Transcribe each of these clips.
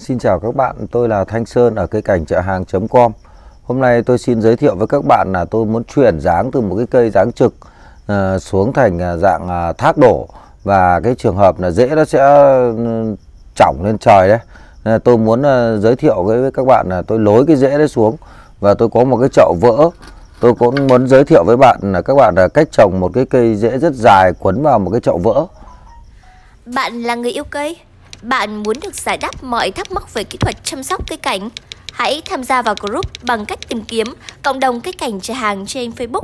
Xin chào các bạn, tôi là Thanh Sơn ở cây cảnh chợ hàng.com. Hôm nay tôi xin giới thiệu với các bạn là tôi muốn chuyển dáng từ một cái cây dáng trực xuống thành dạng thác đổ. Và cái trường hợp là rễ nó sẽ chỏng lên trời đấy. Nên tôi muốn giới thiệu với các bạn là tôi lối cái rễ đấy xuống. Và tôi có một cái chậu vỡ. Tôi cũng muốn giới thiệu với bạn là các bạn là cách trồng một cái cây rễ rất dài quấn vào một cái chậu vỡ. Bạn là người yêu cây? Bạn muốn được giải đáp mọi thắc mắc về kỹ thuật chăm sóc cây cảnh? Hãy tham gia vào group bằng cách tìm kiếm cộng đồng cây cảnh chợ hàng trên Facebook.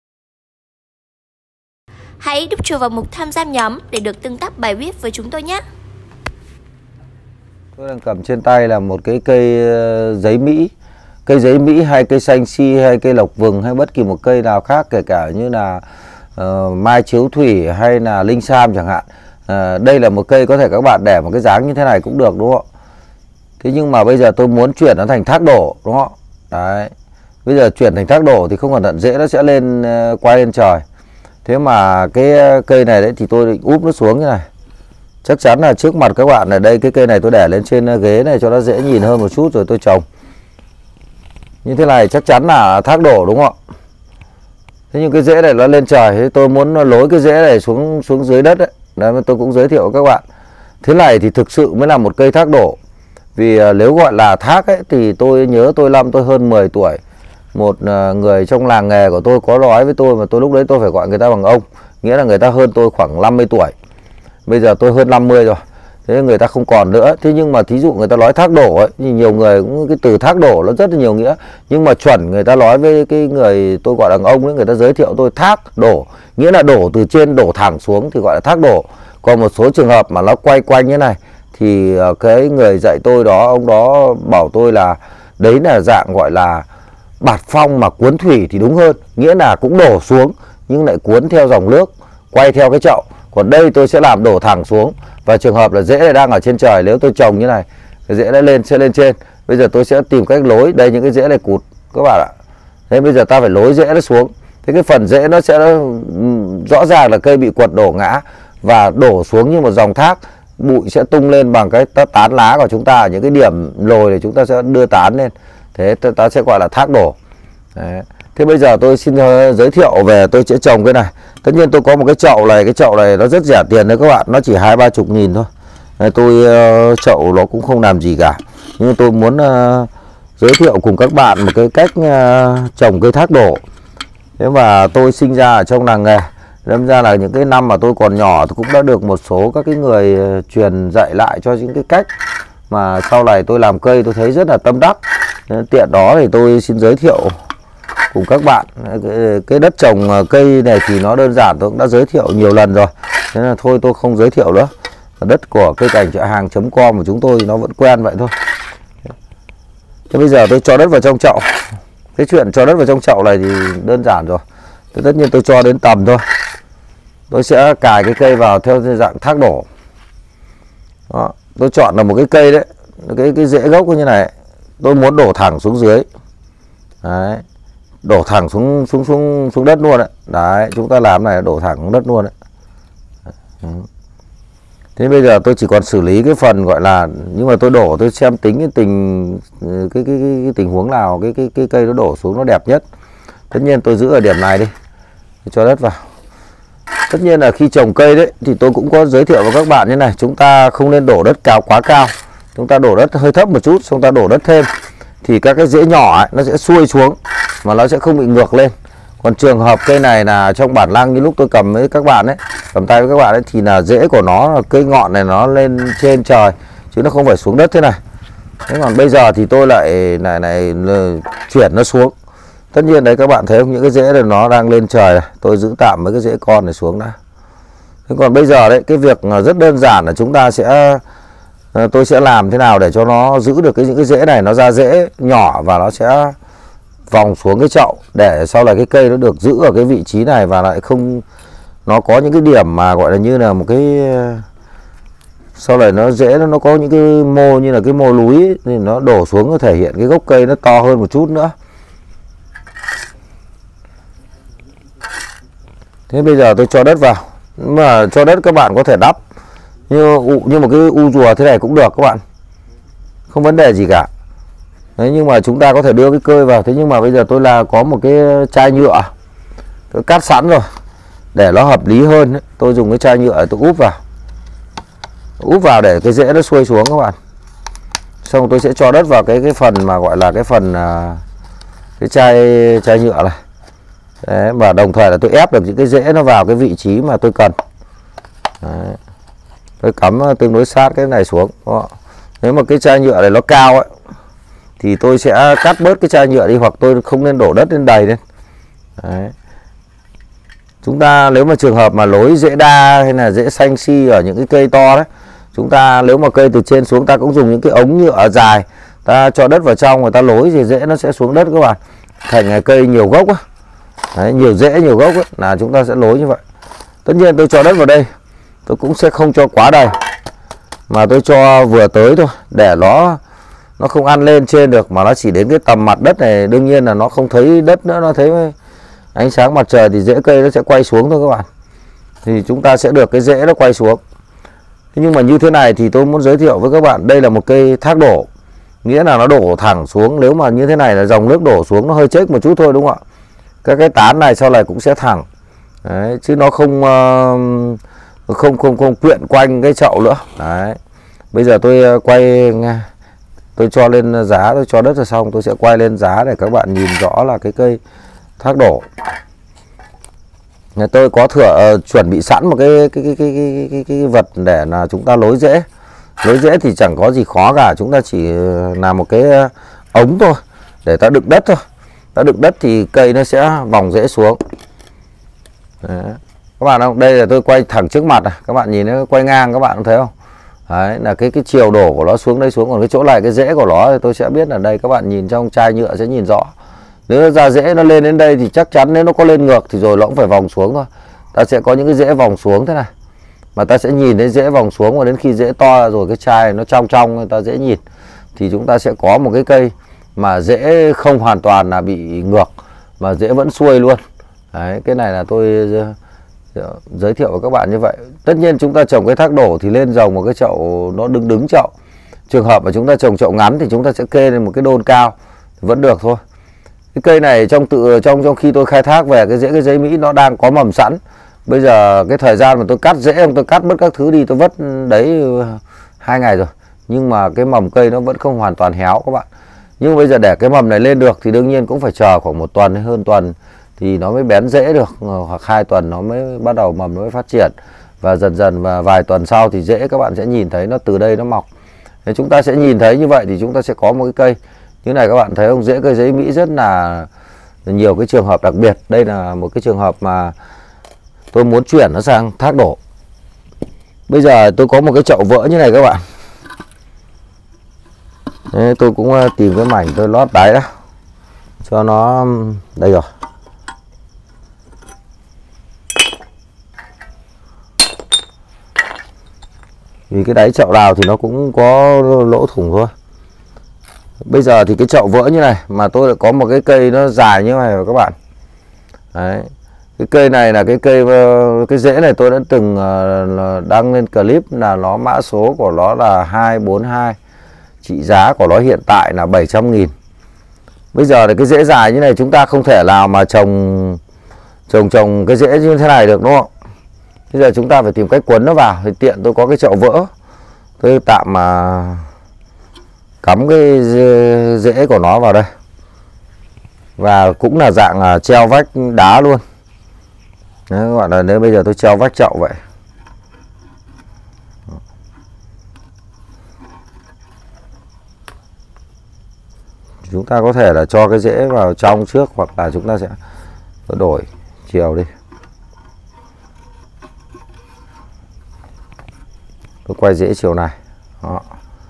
Hãy đúc chuột vào mục tham gia nhóm để được tương tác bài viết với chúng tôi nhé. Tôi đang cầm trên tay là một cái cây giấy Mỹ. Cây giấy Mỹ hay cây xanh si hay cây lộc vừng hay bất kỳ một cây nào khác, kể cả như là mai chiếu thủy hay là linh sam chẳng hạn. Đây là một cây có thể các bạn để một cái dáng như thế này cũng được, đúng không? Thế nhưng mà bây giờ tôi muốn chuyển nó thành thác đổ, đúng không? Đấy. Bây giờ chuyển thành thác đổ thì không cẩn thận rễ nó sẽ lên quay lên trời. Thế mà cái cây này đấy thì tôi định úp nó xuống như này. Chắc chắn là trước mặt các bạn ở đây cái cây này tôi để lên trên ghế này cho nó dễ nhìn hơn một chút rồi tôi trồng. Như thế này chắc chắn là thác đổ, đúng không ạ? Thế nhưng cái rễ này nó lên trời, thế tôi muốn lối cái rễ này xuống dưới đất đấy. Đấy mà tôi cũng giới thiệu với các bạn. Thế này thì thực sự mới là một cây thác đổ. Vì nếu gọi là thác ấy thì tôi nhớ năm tôi hơn 10 tuổi. Một người trong làng nghề của tôi có nói với tôi, mà tôi lúc đấy tôi phải gọi người ta bằng ông. Nghĩa là người ta hơn tôi khoảng 50 tuổi. Bây giờ tôi hơn 50 rồi. Thế người ta không còn nữa. Thế nhưng mà thí dụ người ta nói thác đổ ấy, thì nhiều người cũng cái từ thác đổ nó rất là nhiều nghĩa. Nhưng mà chuẩn người ta nói với cái người tôi gọi là ông ấy, người ta giới thiệu tôi thác đổ, nghĩa là đổ từ trên đổ thẳng xuống thì gọi là thác đổ. Còn một số trường hợp mà nó quay quanh như này thì cái người dạy tôi đó, ông đó bảo tôi là đấy là dạng gọi là bạt phong mà cuốn thủy thì đúng hơn. Nghĩa là cũng đổ xuống nhưng lại cuốn theo dòng nước, quay theo cái chậu. Còn đây tôi sẽ làm đổ thẳng xuống. Và trường hợp là rễ này đang ở trên trời, nếu tôi trồng như này, cái rễ nó sẽ lên trên. Bây giờ tôi sẽ tìm cách lối. Đây những cái rễ này cụt các bạn ạ. Thế bây giờ ta phải lối rễ nó xuống. Thế cái phần rễ nó sẽ rõ ràng là cây bị quật đổ ngã và đổ xuống như một dòng thác. Bụi sẽ tung lên bằng cái tán lá của chúng ta. Những cái điểm lồi để chúng ta sẽ đưa tán lên. Thế ta sẽ gọi là thác đổ. Đấy. Thế bây giờ tôi xin giới thiệu về tôi sẽ trồng cái này. Tất nhiên tôi có một cái chậu này nó rất rẻ tiền đấy các bạn, nó chỉ 20-30 nghìn thôi. Tôi chậu nó cũng không làm gì cả. Nhưng tôi muốn giới thiệu cùng các bạn một cái cách trồng cây thác đổ. Thế mà tôi sinh ra ở trong làng nghề. Đâm ra là những cái năm mà tôi còn nhỏ tôi cũng đã được một số các cái người truyền dạy lại cho những cái cách mà sau này tôi làm cây tôi thấy rất là tâm đắc. Tiện đó thì tôi xin giới thiệu cùng các bạn. Cái đất trồng cây này thì nó đơn giản, tôi cũng đã giới thiệu nhiều lần rồi. Thế là thôi tôi không giới thiệu nữa. Đất của cây cảnh chợ hàng.com của chúng tôi thì nó vẫn quen vậy thôi. Thế bây giờ tôi cho đất vào trong chậu. Cái chuyện cho đất vào trong chậu này thì đơn giản rồi. Tất nhiên tôi cho đến tầm thôi. Tôi sẽ cài cái cây vào theo dạng thác đổ. Đó. Tôi chọn là một cái cây đấy, cái rễ gốc như này. Tôi muốn đổ thẳng xuống dưới. Đấy. Đổ thẳng xuống đất luôn đấy. Đấy, chúng ta làm này đổ thẳng xuống đất luôn đấy. Thế bây giờ tôi chỉ còn xử lý cái phần gọi là, nhưng mà tôi đổ tôi xem tính cái tình huống nào cái cây nó đổ xuống nó đẹp nhất. Tất nhiên tôi giữ ở điểm này đi. Tôi cho đất vào. Tất nhiên là khi trồng cây đấy thì tôi cũng có giới thiệu với các bạn như này, chúng ta không nên đổ đất quá cao. Chúng ta đổ đất hơi thấp một chút, chúng ta đổ đất thêm thì các cái rễ nhỏ ấy, nó sẽ xuôi xuống mà nó sẽ không bị ngược lên. Còn trường hợp cây này là trong bản năng như lúc tôi cầm với các bạn ấy, cầm tay với các bạn ấy, thì là rễ của nó là cây ngọn này nó lên trên trời chứ nó không phải xuống đất thế này. Thế còn bây giờ thì tôi lại chuyển nó xuống. Tất nhiên đấy các bạn thấy không, những cái rễ này nó đang lên trời này. Tôi giữ tạm mấy cái rễ con này xuống đã. Thế còn bây giờ đấy, cái việc rất đơn giản là chúng ta sẽ tôi sẽ làm thế nào để cho nó giữ được những cái rễ này nó ra rễ nhỏ và nó sẽ vòng xuống cái chậu để sau này cái cây nó được giữ ở cái vị trí này và lại không, nó có những cái điểm mà gọi là như là một cái, sau này nó rễ nó có những cái mô như là cái mô núi ấy, thì nó đổ xuống nó thể hiện cái gốc cây nó to hơn một chút nữa. Thế bây giờ tôi cho đất vào. Mà cho đất các bạn có thể đắp như một cái u rùa thế này cũng được các bạn. không vấn đề gì cả. Đấy, nhưng mà chúng ta có thể đưa cái cơi vào. Thế nhưng mà bây giờ tôi là có một cái chai nhựa tôi cắt sẵn rồi, để nó hợp lý hơn ấy, tôi dùng cái chai nhựa tôi úp vào để cái rễ nó xuôi xuống các bạn. Xong tôi sẽ cho đất vào cái phần mà gọi là cái phần cái chai nhựa này. Đấy, và đồng thời là tôi ép được những cái rễ nó vào cái vị trí mà tôi cần. Đấy. Tôi cắm tương đối sát cái này xuống. Đó. Nếu mà cái chai nhựa này nó cao ấy thì tôi sẽ cắt bớt cái chai nhựa đi, hoặc tôi không nên đổ đất lên đầy lên. Đấy. Chúng ta nếu mà trường hợp mà lối rễ đa hay là rễ xanh si ở những cái cây to đấy, chúng ta nếu mà cây từ trên xuống ta cũng dùng những cái ống nhựa dài, ta cho đất vào trong và ta lối thì rễ nó sẽ xuống đất các bạn, thành cây nhiều gốc á. Đấy, nhiều rễ nhiều gốc ấy, là chúng ta sẽ lối như vậy. Tất nhiên tôi cho đất vào đây tôi cũng sẽ không cho quá đầy, mà tôi cho vừa tới thôi, để nó không ăn lên trên được, mà nó chỉ đến cái tầm mặt đất này. Đương nhiên là nó không thấy đất nữa, nó thấy ánh sáng mặt trời thì rễ cây nó sẽ quay xuống thôi các bạn. Thì chúng ta sẽ được cái rễ nó quay xuống. Thế nhưng mà như thế này thì tôi muốn giới thiệu với các bạn, đây là một cây thác đổ, nghĩa là nó đổ thẳng xuống. Nếu mà như thế này là dòng nước đổ xuống nó hơi chếch một chút thôi, đúng không ạ? Các cái tán này sau này cũng sẽ thẳng. Đấy, chứ nó không quyện quanh cái chậu nữa. Đấy. Bây giờ tôi quay, tôi cho lên giá, tôi cho đất rồi xong tôi sẽ quay lên giá để các bạn nhìn rõ là cái cây thác đổ. Tôi có chuẩn bị sẵn một cái vật để là chúng ta lối rễ. Lối rễ thì chẳng có gì khó cả, chúng ta chỉ làm một cái ống thôi để ta đựng đất thôi. Ta đựng đất thì cây nó sẽ vòng rễ xuống. Đấy. Các bạn không? Đây là tôi quay thẳng trước mặt này, các bạn nhìn nó quay ngang, các bạn thấy không? Đấy là cái chiều đổ của nó xuống đây xuống, còn cái chỗ này cái rễ của nó thì tôi sẽ biết là đây, các bạn nhìn trong chai nhựa sẽ nhìn rõ. Nếu ra rễ nó lên đến đây thì chắc chắn nếu nó có lên ngược thì rồi nó cũng phải vòng xuống thôi. Ta sẽ có những cái rễ vòng xuống thế này, mà ta sẽ nhìn thấy rễ vòng xuống, và đến khi rễ to rồi cái chai nó trong ta dễ nhìn, thì chúng ta sẽ có một cái cây mà rễ không hoàn toàn là bị ngược, mà rễ vẫn xuôi luôn. Đấy, cái này là tôi giới thiệu với các bạn như vậy. Tất nhiên chúng ta trồng cái thác đổ thì lên trồng một cái chậu nó đứng chậu. Trường hợp mà chúng ta trồng chậu ngắn thì chúng ta sẽ kê lên một cái đôn cao vẫn được thôi. Cái cây này trong khi tôi khai thác về cái giấy Mỹ nó đang có mầm sẵn. Bây giờ cái thời gian mà tôi cắt rễ, tôi cắt mất các thứ đi, tôi vất đấy 2 ngày rồi, nhưng mà cái mầm cây nó vẫn không hoàn toàn héo các bạn. Nhưng bây giờ để cái mầm này lên được thì đương nhiên cũng phải chờ khoảng 1 tuần hay hơn tuần thì nó mới bén rễ được, hoặc 2 tuần nó mới bắt đầu mầm nó mới phát triển, và dần dần và vài tuần sau thì rễ các bạn sẽ nhìn thấy nó từ đây nó mọc. Nếu chúng ta sẽ nhìn thấy như vậy thì chúng ta sẽ có một cái cây như này, các bạn thấy không? Rễ cây giấy Mỹ rất là nhiều cái trường hợp đặc biệt. Đây là một cái trường hợp mà tôi muốn chuyển nó sang thác đổ. Bây giờ tôi có một cái chậu vỡ như này các bạn. Đấy, tôi cũng tìm cái mảnh tôi lót đáy đó cho nó đây rồi. Vì cái đáy chậu nào thì nó cũng có lỗ thủng thôi. Bây giờ thì cái chậu vỡ như này mà tôi lại có một cái cây nó dài như này các bạn. Đấy. Cái cây này là cái rễ này tôi đã từng đăng lên clip, là nó mã số của nó là 242. Trị giá của nó hiện tại là 700.000. Bây giờ thì cái rễ dài như này chúng ta không thể nào mà trồng cái rễ như thế này được, đúng không? Bây giờ chúng ta phải tìm cách quấn nó vào. Thì tiện tôi có cái chậu vỡ, tôi tạm mà cắm cái rễ của nó vào đây, và cũng là dạng treo vách đá luôn. Đấy, các bạn là nếu bây giờ tôi treo vách chậu vậy. Chúng ta có thể là cho cái rễ vào trong trước, hoặc là chúng ta sẽ đổi chiều đi. Tôi quay rễ chiều này. Đó.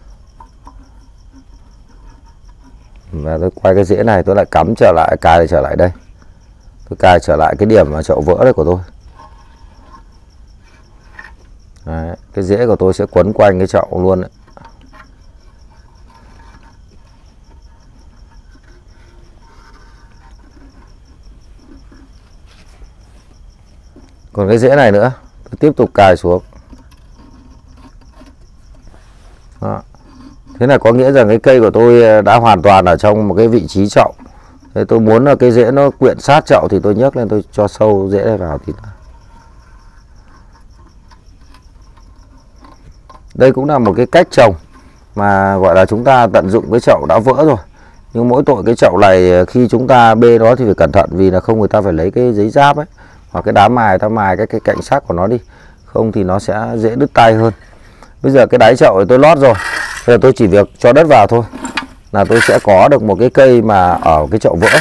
Và tôi quay cái rễ này, tôi lại cắm trở lại, cài trở lại đây. Tôi cài trở lại cái điểm mà chậu vỡ đây của tôi. Đấy, cái rễ của tôi sẽ quấn quanh cái chậu luôn đấy. Còn cái rễ này nữa, tôi tiếp tục cài xuống. Đó. Thế là có nghĩa rằng cái cây của tôi đã hoàn toàn ở trong một cái vị trí chậu. Thế tôi muốn là cái rễ nó quyện sát chậu thì tôi nhấc lên, tôi cho sâu rễ này vào thì đây cũng là một cái cách trồng mà gọi là chúng ta tận dụng cái chậu đã vỡ rồi. Nhưng mỗi tội cái chậu này khi chúng ta bê nó thì phải cẩn thận, vì là không người ta phải lấy cái giấy giáp ấy hoặc cái đá mài, ta mài cái cạnh sắc của nó đi, không thì nó sẽ dễ đứt tay hơn. Bây giờ cái đáy chậu thì tôi lót rồi, bây giờ tôi chỉ việc cho đất vào thôi là tôi sẽ có được một cái cây mà ở cái chậu vỡ.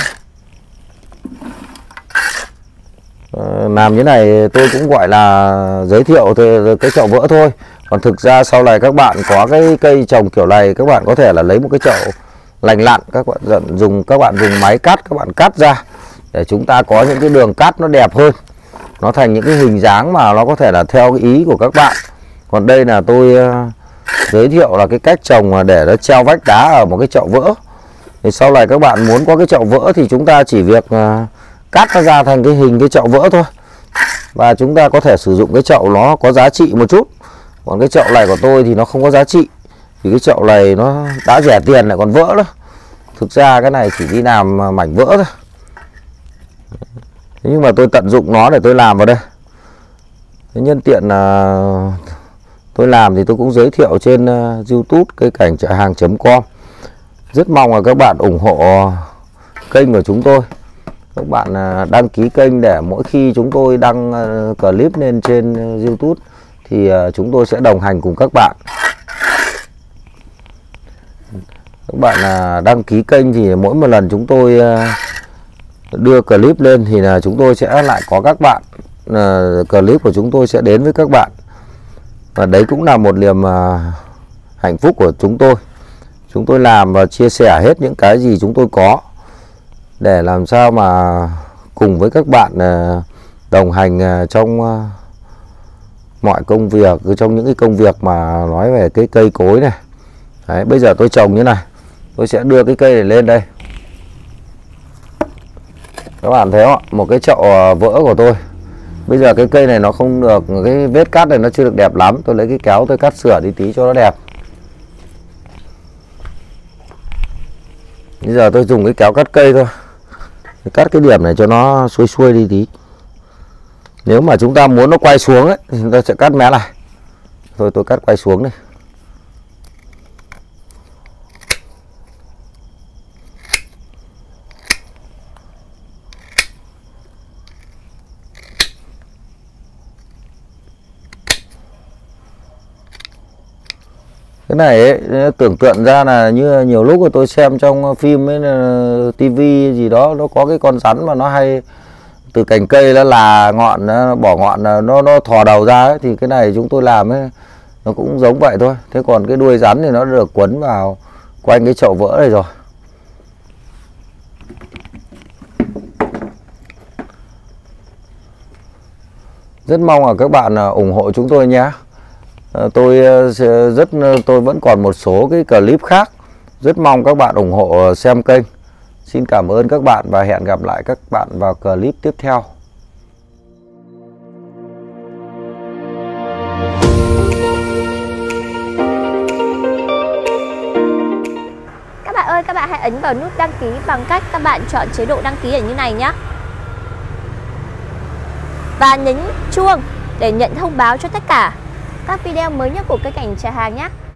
Làm như này tôi cũng gọi là giới thiệu cái chậu vỡ thôi. Còn thực ra sau này các bạn có cái cây trồng kiểu này, các bạn có thể là lấy một cái chậu lành lặn, các bạn dùng máy cắt, các bạn cắt ra để chúng ta có những cái đường cắt nó đẹp hơn, nó thành những cái hình dáng mà nó có thể là theo cái ý của các bạn. Còn đây là tôi giới thiệu là cái cách trồng để nó treo vách đá ở một cái chậu vỡ. Thì sau này các bạn muốn có cái chậu vỡ thì chúng ta chỉ việc cắt nó ra thành cái hình cái chậu vỡ thôi, và chúng ta có thể sử dụng cái chậu nó có giá trị một chút. Còn cái chậu này của tôi thì nó không có giá trị, thì cái chậu này nó đã rẻ tiền lại còn vỡ đó. Thực ra cái này chỉ đi làm mảnh vỡ thôi, nhưng mà tôi tận dụng nó để tôi làm vào đây. Thế nhân tiện là tôi làm thì tôi cũng giới thiệu trên YouTube cây cảnh trại hàng.com. Rất mong là các bạn ủng hộ kênh của chúng tôi. Các bạn đăng ký kênh để mỗi khi chúng tôi đăng clip lên trên YouTube thì chúng tôi sẽ đồng hành cùng các bạn. Các bạn đăng ký kênh thì mỗi một lần chúng tôi đưa clip lên thì là chúng tôi sẽ lại có các bạn, clip của chúng tôi sẽ đến với các bạn. Và đấy cũng là một niềm hạnh phúc của chúng tôi. Chúng tôi làm và chia sẻ hết những cái gì chúng tôi có để làm sao mà cùng với các bạn đồng hành trong mọi công việc, trong những cái công việc mà nói về cái cây cối này. Đấy, bây giờ tôi trồng như này, tôi sẽ đưa cái cây này lên đây. Các bạn thấy không? Một cái chậu vỡ của tôi. Bây giờ cái cây này nó không được, cái vết cắt này nó chưa được đẹp lắm. Tôi lấy cái kéo tôi cắt sửa đi tí cho nó đẹp. Bây giờ tôi dùng cái kéo cắt cây thôi, cắt cái điểm này cho nó xuôi xuôi đi tí. Nếu mà chúng ta muốn nó quay xuống ấy, thì chúng ta sẽ cắt mé này. Thôi tôi cắt quay xuống đi. Cái này ấy, tưởng tượng ra là như nhiều lúc tôi xem trong phim ấy, tivi gì đó, nó có cái con rắn mà nó hay từ cành cây nó là ngọn, nó bỏ ngọn, nó thò đầu ra ấy, thì cái này chúng tôi làm ấy nó cũng giống vậy thôi. Thế còn cái đuôi rắn thì nó được quấn vào quanh cái chậu vỡ này rồi. Rất mong là các bạn ủng hộ chúng tôi nhé. Tôi vẫn còn một số cái clip khác, rất mong các bạn ủng hộ xem kênh. Xin cảm ơn các bạn và hẹn gặp lại các bạn vào clip tiếp theo. Các bạn ơi, các bạn hãy ấn vào nút đăng ký bằng cách các bạn chọn chế độ đăng ký ở như này nhé. Và nhấn chuông để nhận thông báo cho tất cả các video mới nhất của cây cảnh trà hàng nhé.